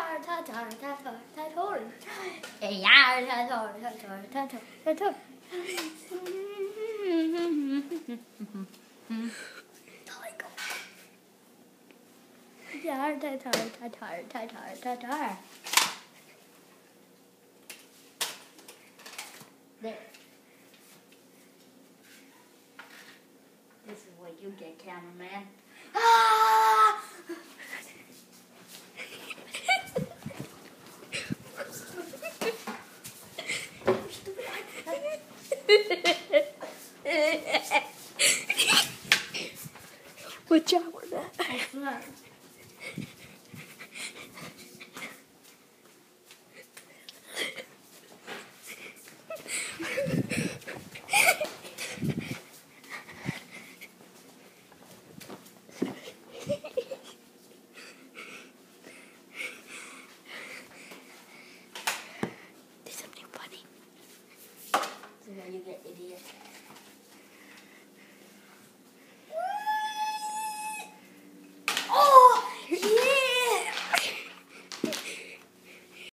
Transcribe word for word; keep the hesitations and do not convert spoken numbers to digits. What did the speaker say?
tar, tar, tar, tar, tar, tar, tar. Ja, tar, tar, tar, tar, tar, tar, tar. Ja, tar, tar, tar, tar, tar, tar, tar, tar. There. This is what you get, cameraman. Ah!